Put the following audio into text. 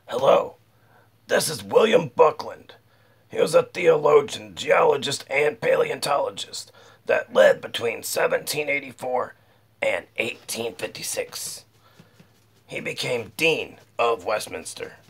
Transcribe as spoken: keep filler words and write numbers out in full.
Hello, this is William Buckland. He was a theologian, geologist, and paleontologist that lived between seventeen eighty-four and eighteen fifty-six. He became Dean of Westminster.